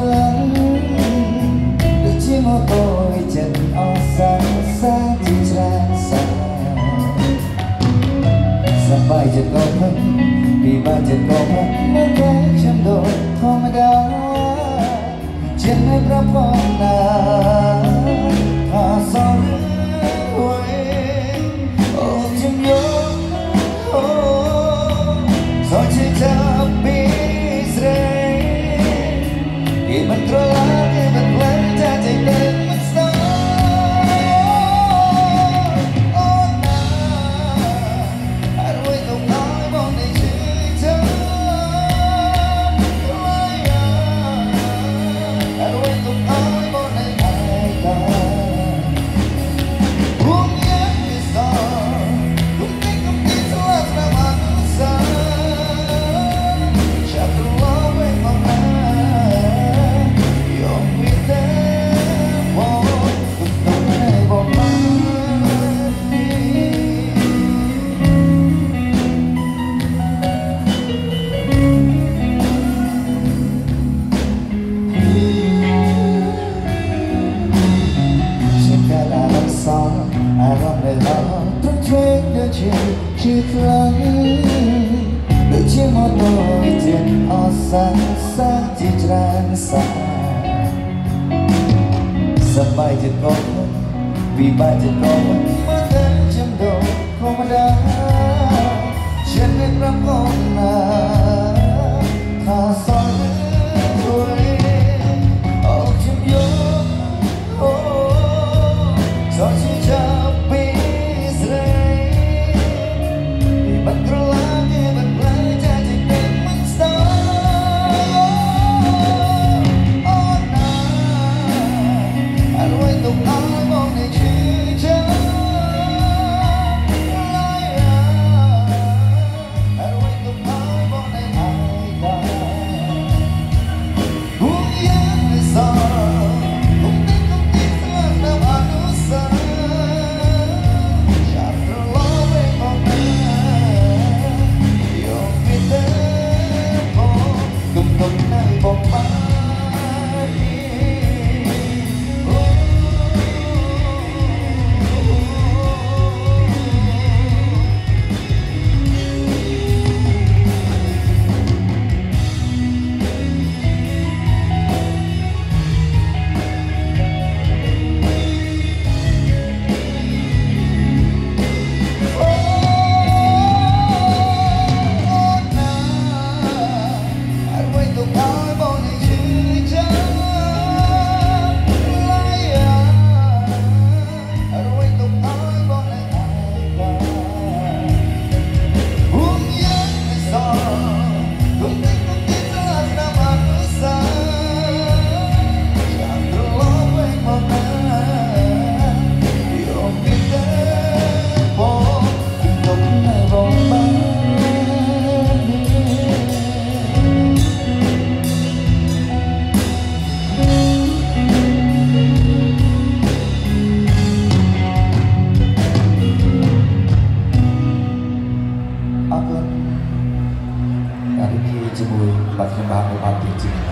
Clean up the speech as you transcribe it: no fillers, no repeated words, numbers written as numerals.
lắng được chiếc ô tô chân o sáng xa chỉ tràn xa sampai chân có mất vì ba chân có mất nó cái chân đôi thong đá chân nơi ra phong nào thả sao chiếc lắng đôi chiếc mô tô trên o sáng sáng chỉ tràn xa sampai chân có mất vì ba chân có mất mất đến chân đầu không đá chân em ra con nào thả soi đôi ở chim gió gió chỉ chàoជាមួយបាត់ខ្ញុំបានពី